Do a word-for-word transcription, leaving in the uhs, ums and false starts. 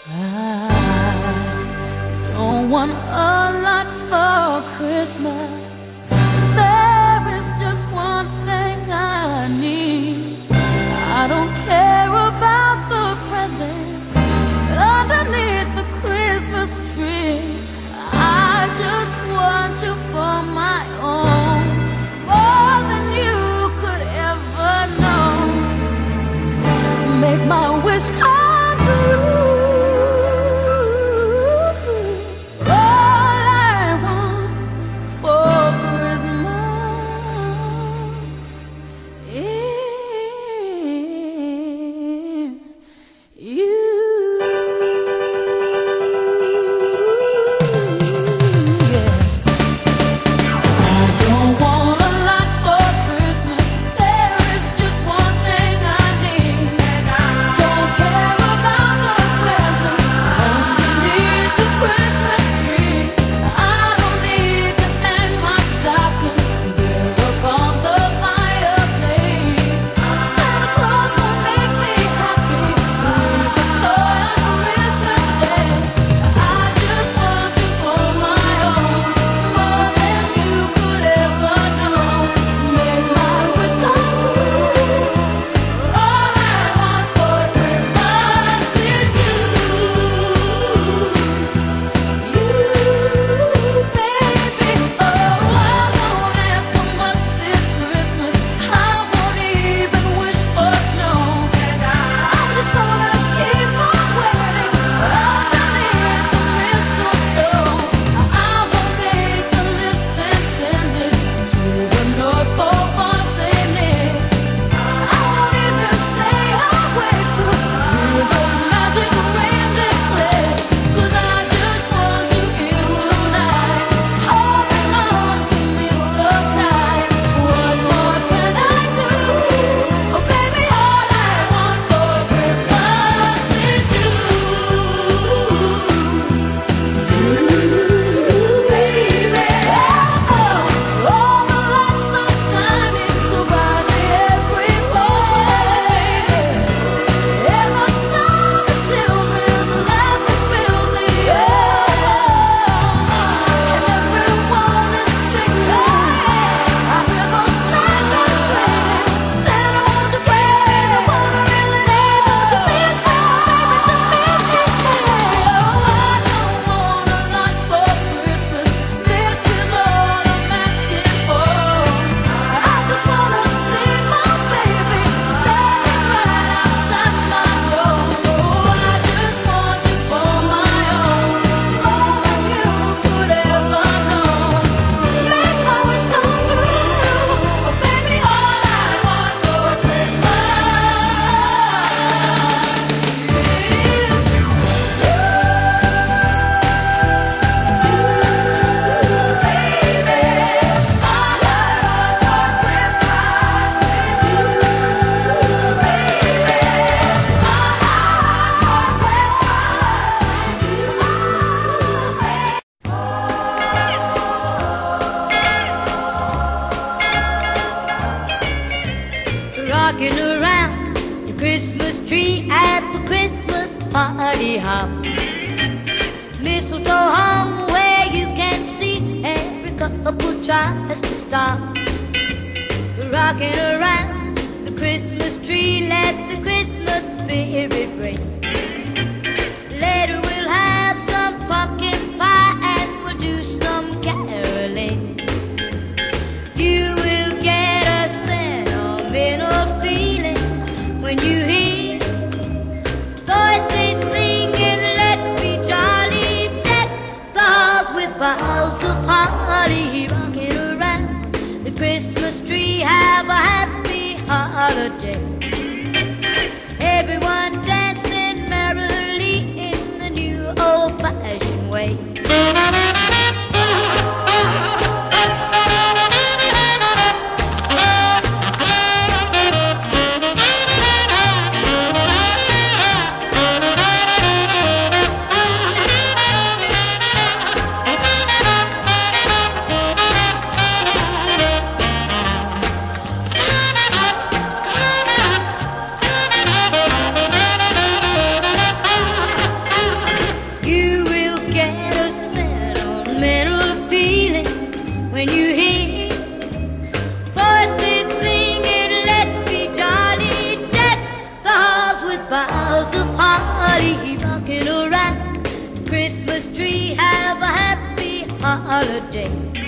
Don't want a lot for Christmas. There is just one thing I need. I don't care about the presents underneath the Christmas tree. I just want you for my own, more than you could ever know. Make my wish come true. Rocking around the Christmas tree at the Christmas party hop. Mistletoe hung where you can see every couple tries to stop. Rocking around the Christmas tree, let the Christmas spirit ring. Later we'll have some pumpkin pie and we'll do some caroling. You will get a sentimental feeling when you hear voices singing, let's be jolly, deck the halls with boughs of holly. Rocking around the Christmas tree, have a happy holiday. Everyone dancing merrily in the new old-fashioned way. holiday.